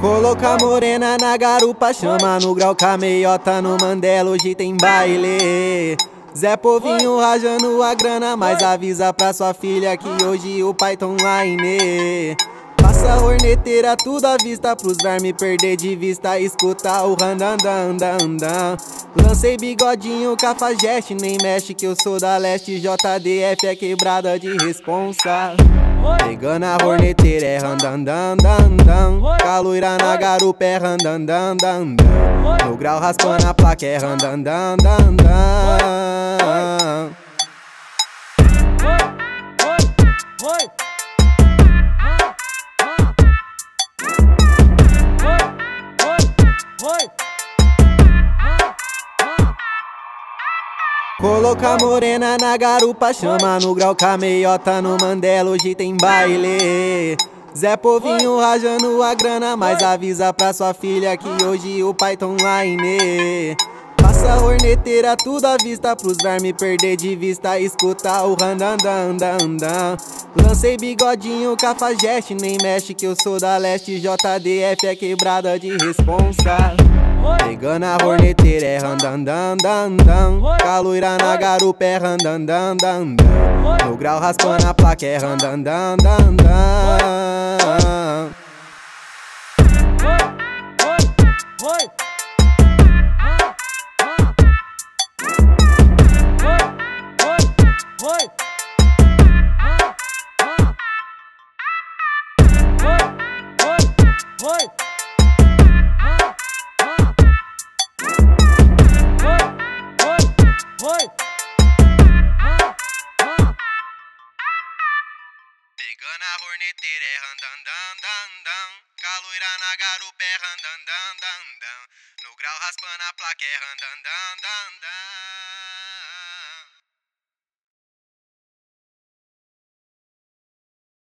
Coloca morena na garupa, chama no grau, cameiota no Mandela, hoje tem baile. Zé Povinho rajando a grana, mas avisa pra sua filha que hoje o pai tá online. Passa a horneteira tudo à vista, pros verme perder de vista, escuta o randandandandam. Lancei bigodinho, cafajeste, nem mexe que eu sou da leste, JDF é quebrada de responsa. Pegando a horneteira é randandandandam, caloira na garupa é randandandandam, no grau raspando a placa é randandandandam. Coloca morena na garupa, chama no grau, cameiota no Mandela, hoje tem baile. Zé Povinho rajando a grana, mas avisa pra sua filha que hoje o pai tá online. Passa a horneteira tudo à vista, pros verme perder de vista, escuta o randandandandam. Lancei bigodinho, cafajeste, nem mexe que eu sou da leste, JDF é quebrada de responsa. Pegando a horneteira é randandandandam, caloira na garupa é randandandandam, no grau raspando a placa é randandandandam. Pegando a horneteira é randandandandam, caloira na garupa é randandandandam, no grau raspando a placa é randandandandam.